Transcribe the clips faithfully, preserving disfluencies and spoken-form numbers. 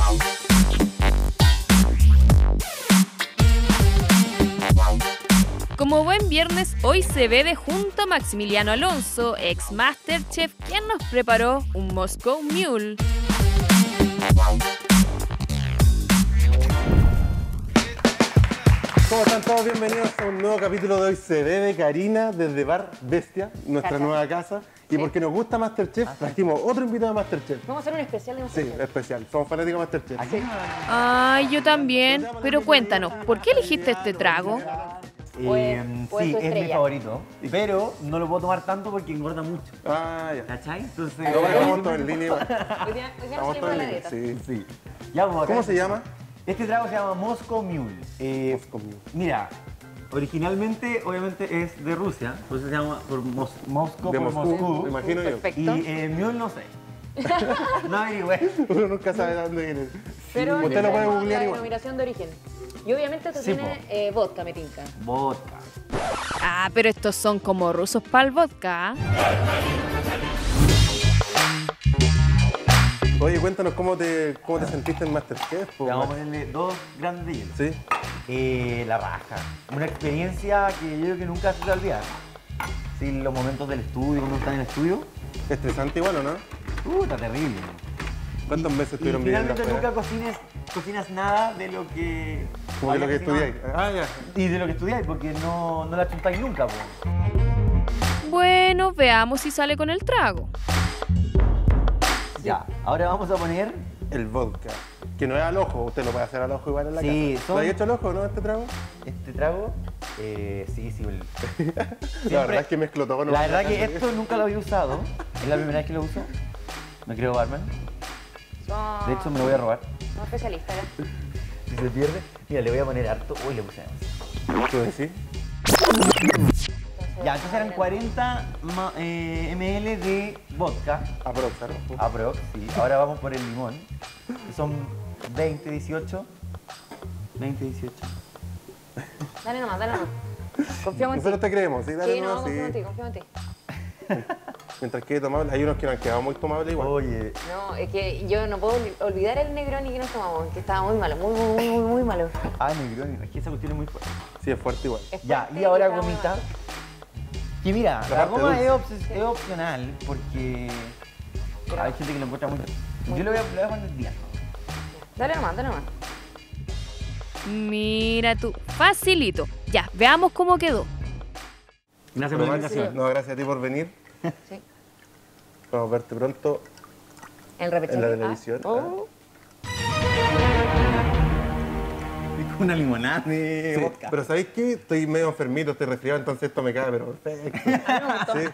Como buen viernes, hoy se ve de junto a Maximiliano Alonso, ex Masterchef, quien nos preparó un Moscow Mule. ¿Cómo están todos? Bienvenidos a un nuevo capítulo de Hoy se ve de Karina desde Bar Bestia, nuestra Casa. nueva casa. Y Sí. porque nos gusta Masterchef, trajimos otro invitado a Masterchef. Vamos a hacer un especial de Sí, Masterchef. especial. Somos fanáticos de Masterchef. Sí. Ay, yo también. Pero cuéntanos, ¿por qué elegiste este trago? Pues- Eh, pues sí, tu es mi estrella. favorito, pero no lo puedo tomar tanto porque engorda mucho. Ah, ya. ¿Cachai? Entonces, No, pero estamos todos en línea igual. Hoy día, hoy día nos Estamos salimos todos de en la línea. dieta. Sí. sí. Ya, pues, acá- ¿Cómo se llama? Este trago se llama Moscow Mule. Eh, Moscow Mule. Mira, originalmente, obviamente, es de Rusia, por eso se llama por Mos Moscow, De por Moscú, Moscú. me imagino yo. Perfecto. Y eh, Mule no sé. no averigüé. Uno nunca sabe de dónde viene. Pero Usted lo puede tenemos googlear la igual. denominación de origen. Y obviamente esto Sí, tiene eh, vodka, me tinca. Vodka. Ah, pero estos son como rusos para el vodka. Oye, cuéntanos cómo te, cómo te sentiste en Masterchef. po, Le vamos a man. ponerle dos grandes de hielo. Sí. Eh, la raja. Una experiencia que yo creo que nunca se te va a olvidar. Sí, los momentos del estudio, cuando están en el estudio. Estresante igual, ¿o no? Puta, terrible. ¿Cuántos meses Y estuvieron viviendo finalmente afuera? nunca cocines, cocinas nada de lo que... Como de lo que hayas cocinado. estudiáis. Ah, ya. Y de lo que estudiáis, porque no, no la chuntáis nunca, po. Bueno, veamos si sale con el trago. Ya, ahora vamos a poner... El vodka. Que no es al ojo, usted lo puede hacer al ojo igual en la Sí, casa. son- ¿Lo has hecho al ojo, no, este trago? Este trago, eh, sí, sí. el- La verdad es que mezcló todo. no La me verdad que acuerdo. esto nunca lo había usado. Es la primera vez que lo uso. No creo, barman. Somos, De hecho, me lo voy a robar. somos especialistas. ¿eh? Si se pierde, mira, le voy a poner harto. Uy, le puse demasiado. ¿Tú decís? Ya, entonces eran cuarenta ma- eh, mililitros de vodka. Aprox, ¿no? Aprox, sí. Ahora vamos por el limón. Que son veinte, dieciocho. veinte, dieciocho. Dale nomás, dale nomás. Confiamos en ti. Nosotros te creemos, sí, dale Sí, no, nomás, confío en ti, sí. confío en ti. Mientras quede tomable, hay unos que no han quedado muy tomables igual. Oye, No, es que yo no puedo olvi- olvidar el Negroni que nos tomamos, que estaba muy malo, muy, muy, muy, muy malo. ah, Negroni. Es que esa cuestión es muy fuerte. Sí, es fuerte igual. Es Ya, fuerte y ahora estaba muy gomita. malo. Que mira, La la, parte goma dulce. es, op- es opcional porque hay gente que lo encuentra muy... Yo le voy a, le voy a poner diez. Dale nomás, dale nomás. Mira tú, facilito. Ya, veamos cómo quedó. Gracias Pero por la Max, invitación. no, gracias a ti por venir. Sí. Vamos a verte pronto El repechaje. en la ah. televisión. Oh. Una limonada de Sí, vodka. pero ¿sabéis qué? Estoy medio enfermito, estoy resfriado, entonces esto me cae, pero perfecto. Sí.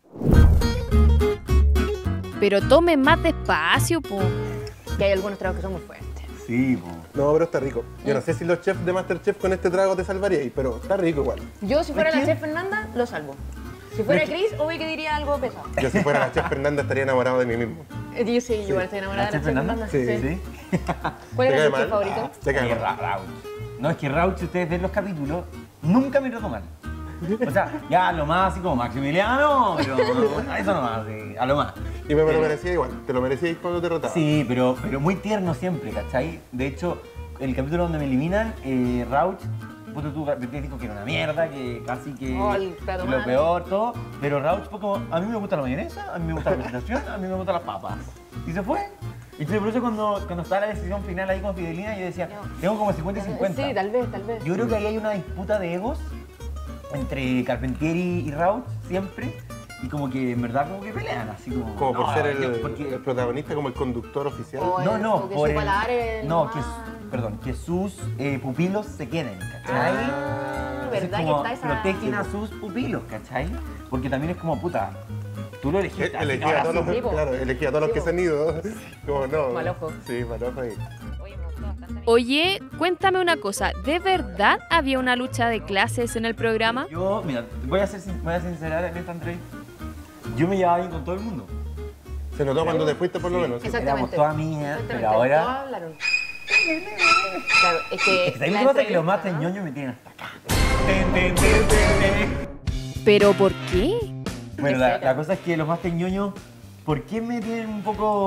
Pero tome más despacio, po. Que hay algunos tragos que son muy fuertes. Sí, po. No, pero está rico. Yo no sé si los chefs de Masterchef con este trago te salvaríais, pero está rico igual. Yo, si fuera ¿Es la que? chef Fernanda, lo salvo. Si fuera Chris, obvio que diría algo pesado. Yo si fuera la chef Fernanda estaría enamorado de mí mismo. Eh, Yo sí, igual estoy enamorada ¿La de la chef chef Fernanda? Fernanda. Sí. ¿Sí? ¿Cuál ¿Te era cae tu chef mal? favorito? Te cae Eh, mal. Ra- Rauch. No, es que Rauch, ustedes ven los capítulos, nunca me trató mal. O sea, ya a lo más así como Maximiliano, pero a eso nomás, sí, a lo más. Y me, me lo Pero- merecía igual, te lo merecíais cuando te rotaba. Sí, pero, pero muy tierno siempre, ¿cachai? De hecho, el capítulo donde me eliminan, eh, Rauch, puto tú te dijo que era una mierda, que casi que Oh, el plato lo malo. peor, todo. Pero Rauch fue como, a mí me gusta la mayonesa, a mí me gusta la presentación, a mí me gustan las papas. Y se fue. Y entonces por eso cuando, cuando estaba la decisión final ahí con Fidelina, yo decía, No. tengo como cincuenta y cincuenta. Sí, tal vez, tal vez. Yo creo que ahí hay una disputa de egos entre Carpentieri y Rauch siempre. Y como que en verdad como que pelean, así como... Como por no, ser el, yo- porque- el protagonista, como el conductor oficial. Oh, no, no, o que por su el- paladar es no, más- que, su- perdón, que sus eh, pupilos se queden, ¿cachai? Ah, Entonces, verdad que como está esa... protegen a sus pupilos, ¿cachai? Porque también es como, puta, tú lo elegiste. así Elegí que a ahora todos los, sí, po. claro, elegí a todos los Sí, que po. se han ido. Como no. Mal ojo. Sí, mal ojo ahí. Oye, me gustó bastante. Oye, cuéntame una cosa, ¿de verdad había una lucha de clases en el programa? Yo, mira, voy a ser sin- voy a sincerar en esta entrevista. Yo me llevaba bien con todo el mundo. Se notó cuando te fuiste por lo Sí. menos. sí. Exactamente. Éramos todas amigas, Exactamente, pero ahora- todos hablaron. Claro, es que... ¿Sabes la lo que pasa? Que los más entrevista, ñoños me tienen hasta acá. Ten, ten, ten, ten, ten. ¿Pero por qué? Bueno, Es la, seca. la cosa es que los más ñoños, ¿por qué me tienen un poco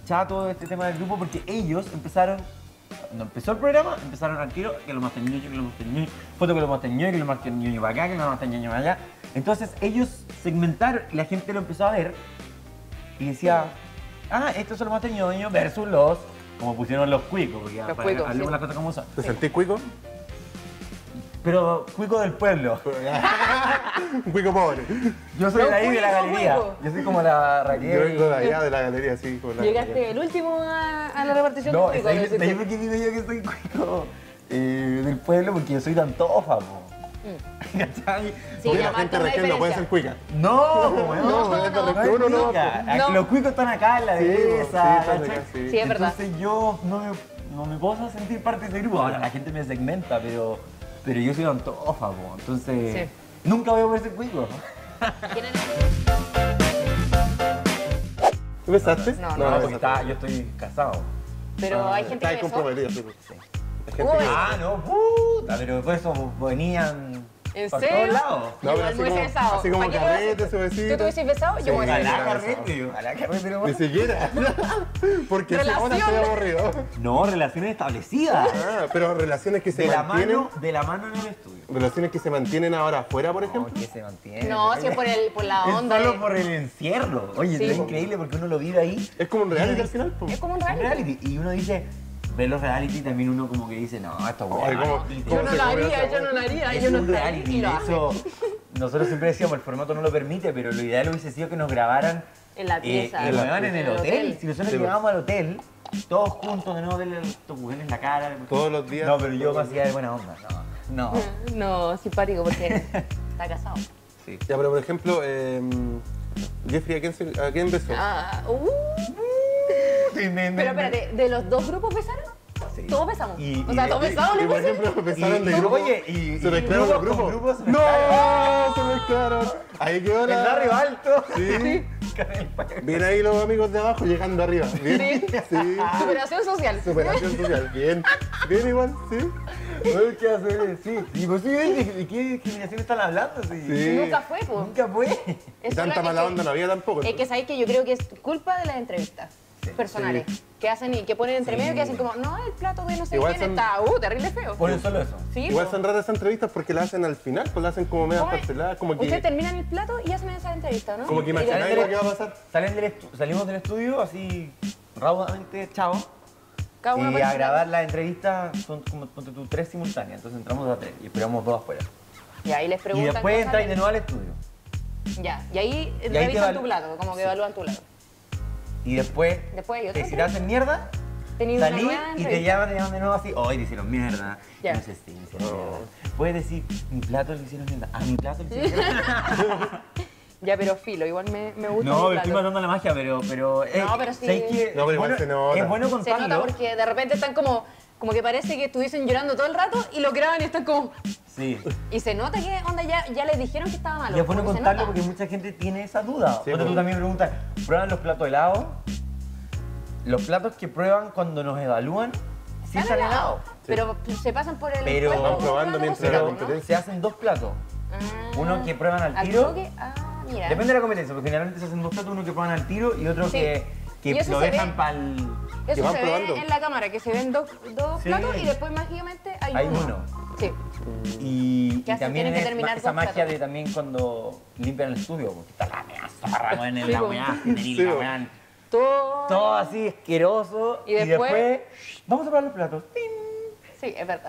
chato este tema del grupo porque ellos empezaron, cuando empezó el programa, empezaron al tiro que lo más ñoño, que lo más ñoño, foto que lo más ñoño, que lo más ñoño para acá, que lo más ñoño para allá. Entonces ellos segmentaron y la gente lo empezó a ver y decía, ah, estos son los más ñoños versus los, como pusieron los cuicos, porque Los para cuicos, hablemos sí. las cosas como son. ¿Te sentís cuico? Pero cuico del pueblo. Un cuico pobre. Yo soy No, de ahí de la cuico, galería. cuico. Yo soy como la Raquel. Yo vengo de allá, de la galería, sí. Como la Llegaste el último a, a la repartición No, de es cuicos, ahí, decís ahí tú. por qué digo yo que soy cuico eh, del pueblo porque yo soy de Antofa, po. ¿Cachai? Sí, Porque ya la gente marca una región no puede ser diferencia. cuica. No, weón, No, no, no, es no. de Uno no, cuica. no. Los cuicos están acá en la Sí, dehesa, sí, están ¿cachai? acá, sí. Sí, es verdad. Entonces yo no me, no me puedo sentir parte de ese grupo. Ahora la gente me segmenta, pero, pero yo soy de Antofa, po. Entonces Sí. nunca voy a poder ser cuico. ¿Quién es? ¿Tú besaste? No, No, no, porque besaste. está, yo estoy casado. Pero hay gente Está ahí que besó. comprometido, sí. Sí. Hay gente Uy. que- Ah, no, puta, pero por eso venían ¿En por serio? todos lados. No, Igual pero así me hubiese como, besado. así como ¿Para qué lo carrete, haces? su besito. ¿Tú te hubieses besado? Sí. Yo me hubiese Ojalá Ojalá, carrete, ojalá carrete, no. Ni siquiera. Porque si ahora Relación. estoy aburrido. No, relaciones establecidas. Ah, pero relaciones que se De la mantienen. mano, de la mano en el estudio. Relaciones que se mantienen ahora afuera, por No, ejemplo. que se mantiene. No, si es por, el, por la Es onda. solo de- por el encierro. Oye, Sí. es increíble porque uno lo vive ahí. Es como un reality al final, po. Es como un Un reality. reality. Y uno dice, ve los reality y también uno como que dice, no, esto es Ay, bueno. ¿cómo- Y cómo Yo no se lo come haría, esa yo no lo haría. Es Yo no un estaría reality, y de lo hace. hecho, nosotros siempre decíamos, el formato no lo permite, pero lo ideal hubiese sido que nos grabaran En la pieza. eh, En la weón, en pieza. el En el hotel. hotel. Si nosotros Sí, llegábamos al hotel, todos juntos, de nuevo, verle estos weones en la cara. Todos los días. No, pero yo me hacía de buena onda. No, no. No, simpático porque está casado. Sí. Ya, pero por ejemplo, eh, Jeffrey, ¿a quién, se- ¿a quién besó? Ah, uh. Pero espérate, ¿de los dos grupos besaron? Sí. Todos besamos. Y- o y sea, de- todos Y, besamos, y, ¿no? por ejemplo, besaron Y- de y- grupo. oye, y- se y mezclaron grupos los grupos. con grupos se ¡No! mezclaron. Se mezclaron. Ahí quedó la. El barrio alto. Sí. Bien ahí los amigos de abajo llegando arriba. Bien. Sí. Superación social. Superación social. Bien. Bien igual, sí. No hay que hacer, sí. Y pues sí, ¿de, de qué discriminación están hablando? Sí. Sí. Nunca fue, pues. Nunca fue. Y Es tanta solo- mala es que- onda no había tampoco. Es que sabéis que yo creo que es culpa de las entrevistas personales. Sí. Que hacen y que ponen entre Sí. medio que hacen como, no, el plato de no sé Igual quién son- está, uh, terrible feo. Ponen solo eso. Sí, Igual po. son raras esas entrevistas porque la hacen al final, pues la hacen como medio ¿Cómo es? parceladas, como Ustedes que, terminan el plato y hacen esa entrevista, ¿no? como que Y de- imagináis lo que va a pasar. Salen del estu- salimos del estudio así raudamente, chao. Cada uno Y por a su grabar lado. la entrevista son como ponte tú, tres simultáneas. Entonces entramos a tres y esperamos dos afuera. Y ahí les Y preguntan. después cosas entráis de nuevo al estudio. Ya, y ahí te revisan evalu- tu plato, como que Sí. evalúan tu plato. Y después, Después hay te otro si te hacen mierda, Tenéis una salí nueva y te entrevista. llaman, te llaman de nuevo así, hoy te hicieron mierda. Ya. No sé si me hicieron mierda. Puedes decir, mi plato le hicieron mierda. A mi plato le hicieron mierda. Ya, pero filo, igual me, me gusta No, mi estoy plato. matando la magia, pero. pero eh, No, pero sí. ¿sabes qué? No, pero igual Bueno, se nota. Es bueno Se contarlo. nota porque de repente están como, como que parece que estuviesen llorando todo el rato y lo graban y están como... Sí. Y se nota que, onda, ya, ya les dijeron que estaba malo. Y es bueno como que se contarlo nota. porque mucha gente tiene esa duda. Sí, Porque tú pues. también preguntas, ¿prueban los platos helados? Los platos que prueban cuando nos evalúan, sí Están están helados, helados. pero se pasan por el... Pero- puesto Van probando como mientras cocinan, la ¿no? competencia. Se hacen dos platos. Ah. Uno que prueban al ¿Al tiro. toque? Ah, mira. Depende de la competencia, porque generalmente se hacen dos platos, uno que prueban al tiro y otro Sí. que, que Y eso lo se dejan ve- para el... Eso van se probando. ve en la cámara, que se ven dos, dos Sí. platos y después mágicamente hay, Hay uno. uno. Sí. Y, Que y así también tienen que es terminar esa dos magia platos. de también cuando limpian el estudio, porque está la mea zorra, weón, en Sí, la po. weá, y Sí, la po. weá, Todo... todo así asqueroso. Y después- shh, vamos a probar los platos. ¡Tin! Sí, es verdad.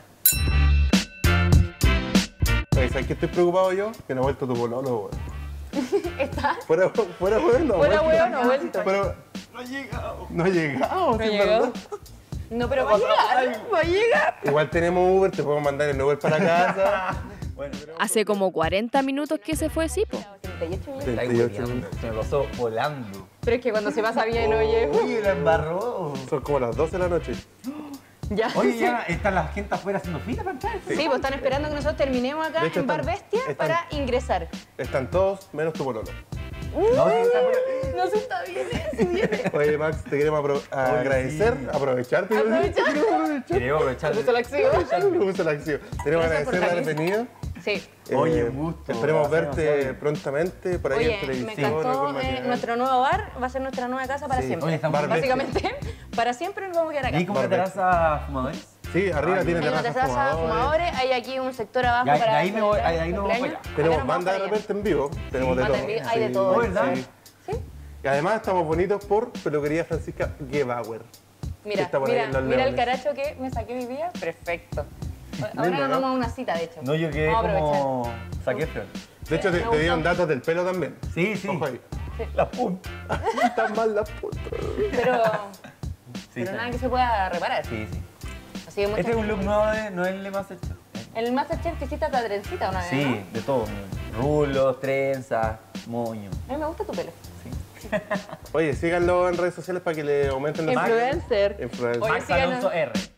Oye, ¿sabes qué estoy preocupado yo? Que no ha vuelto tu pololo, weón. Está... Fuera, fuera, weón, no ha Fuera vuelto. huevo, no ha vuelto. Pero No ha llegado. no ha llegado, No sí, llegó. ¿verdad? No, pero va a llegar, va a llegar. Igual tenemos Uber, te podemos mandar en Uber para casa. Bueno, Hace como cuarenta minutos que se fue Sipo. treinta y ocho minutos. Sí. está ahí treinta y ocho hueveando, se me pasó volando. Pero es que cuando se pasa bien, oye... Oye, la embarró. Son como las doce de la noche. Ya. Oye, ya está la gente afuera haciendo fila para entrar. Sí, pues están esperando que nosotros terminemos acá De hecho, en Bar están- Bestia están- para ingresar. Están todos menos tu pololo. No, sí, está por- No se está bien eso, viene. Oye, Max, te queremos apro- agradecer, sí. aprovecharte. Aprovechar. Queremos aprovechar. Puso la acción. Me gusta la acción. Tenemos que Gracias por agradecer de haber venir. venido. Sí. Oye, un gusto. Esperemos Lo hacemos, verte obvio. prontamente por ahí en Oye, me televisión. o encantó con eh, material. nuestro nuevo bar, va a ser nuestra nueva casa para Sí. siempre. Oye, estamos Bar Básicamente, para siempre nos vamos a quedar acá. ¿Y cómo te Barbecue. terraza fumadores? Sí, arriba Ay, tiene Hay una terrazas terraza fumadores. fumadores, hay aquí un sector abajo Ya, de para ahí me voy- celebrar ahí nos vamos cumpleaños. para allá. Acá Tenemos nos vamos banda de para allá. repente en vivo. Tenemos de Banda todo. en vivo, hay de todo. Oh, ¿verdad? Sí. ¿Sí? Y además estamos bonitos por Peluquería Francisca Gebauer. Mira, Está por ahí mira, en Los mira el Leones. caracho que me saqué hoy día. Perfecto. Ahora Lindo, nos ¿no? vamos a una cita, de hecho. No, yo quedé Vamos a aprovechar. como Zac Efron. De hecho, te, Me te dieron gustó. datos del pelo también. Sí, sí. Ojo ahí. La punta. Están mal las putas. Pero, Sí, pero sí. nada que se pueda reparar. Sí, sí. Así que muchas Este es un look gracias. nuevo de Noel Le Masterchef. El Masterchef te hiciste la trencita una vez, ¿no? Sí, de todo. Rulos, trenzas, moño. A mí me gusta tu pelo. Oye, síganlo en redes sociales para que le aumenten los Influencer. Influencer. Oye, Max síganos. Alonso R.